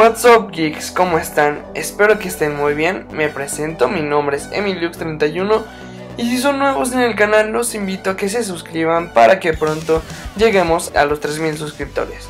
What's up geeks, ¿cómo están? Espero que estén muy bien. Me presento, mi nombre es Emiliux31 y si son nuevos en el canal los invito a que se suscriban para que pronto lleguemos a los 3000 suscriptores.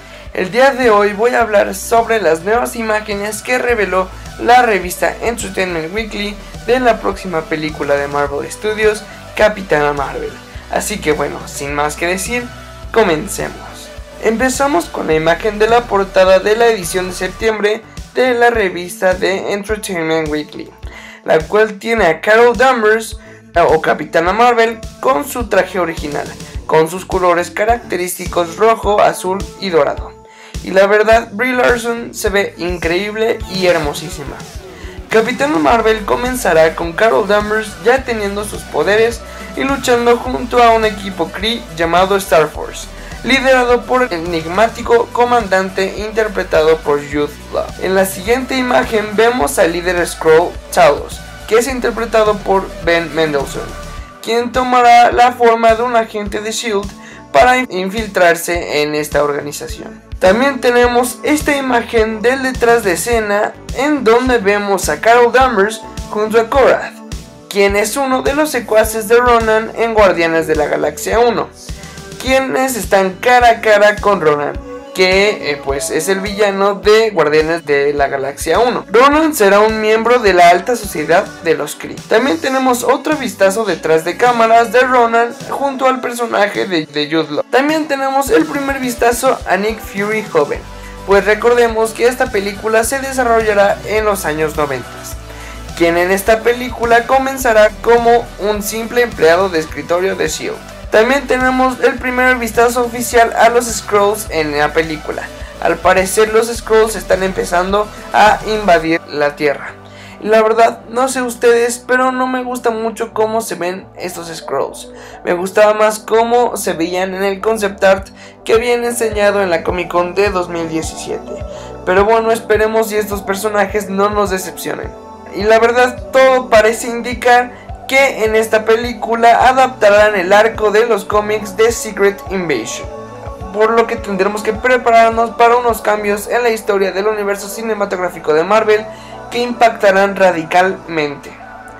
El día de hoy voy a hablar sobre las nuevas imágenes que reveló la revista Entertainment Weekly de la próxima película de Marvel Studios, Capitana Marvel. Así que bueno, sin más que decir, comencemos. Empezamos con la imagen de la portada de la edición de septiembre de la revista de Entertainment Weekly, la cual tiene a Carol Danvers o Capitana Marvel con su traje original, con sus colores característicos rojo, azul y dorado. Y la verdad, Brie Larson se ve increíble y hermosísima. Capitana Marvel comenzará con Carol Danvers ya teniendo sus poderes y luchando junto a un equipo Kree llamado Star Force, liderado por el enigmático comandante interpretado por Jude Law. En la siguiente imagen vemos al líder Skrull, Talos, que es interpretado por Ben Mendelsohn, quien tomará la forma de un agente de S.H.I.E.L.D. para infiltrarse en esta organización. También tenemos esta imagen del detrás de escena en donde vemos a Carol Danvers junto a Korath, quien es uno de los secuaces de Ronan en Guardianes de la Galaxia 1, quienes están cara a cara con Ronan, que pues es el villano de Guardianes de la Galaxia 1. Ronan será un miembro de la alta sociedad de los Kree. También tenemos otro vistazo detrás de cámaras de Ronan junto al personaje de Jude Law. También tenemos el primer vistazo a Nick Fury joven, pues recordemos que esta película se desarrollará en los años 90, quien en esta película comenzará como un simple empleado de escritorio de S.H.I.E.L.D. También tenemos el primer vistazo oficial a los Skrulls en la película. Al parecer los Skrulls están empezando a invadir la Tierra. Y la verdad, no sé ustedes, pero no me gusta mucho cómo se ven estos Skrulls. Me gustaba más cómo se veían en el concept art que habían enseñado en la Comic Con de 2017. Pero bueno, esperemos y estos personajes no nos decepcionen. Y la verdad, todo parece indicar que en esta película adaptarán el arco de los cómics de Secret Invasion, por lo que tendremos que prepararnos para unos cambios en la historia del universo cinematográfico de Marvel que impactarán radicalmente.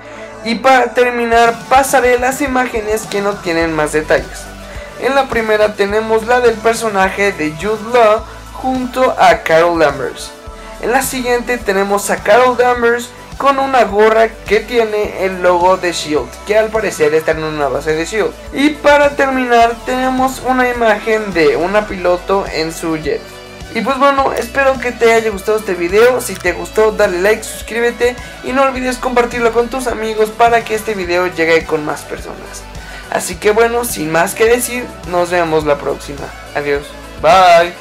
Y para terminar, pasaré las imágenes que no tienen más detalles. En la primera tenemos la del personaje de Jude Law junto a Carol Danvers. En la siguiente tenemos a Carol Danvers con una gorra que tiene el logo de S.H.I.E.L.D., que al parecer está en una base de S.H.I.E.L.D. Y para terminar tenemos una imagen de una piloto en su jet. Y pues bueno, espero que te haya gustado este video. Si te gustó, dale like, suscríbete y no olvides compartirlo con tus amigos para que este video llegue con más personas. Así que bueno, sin más que decir, nos vemos la próxima. Adiós, bye.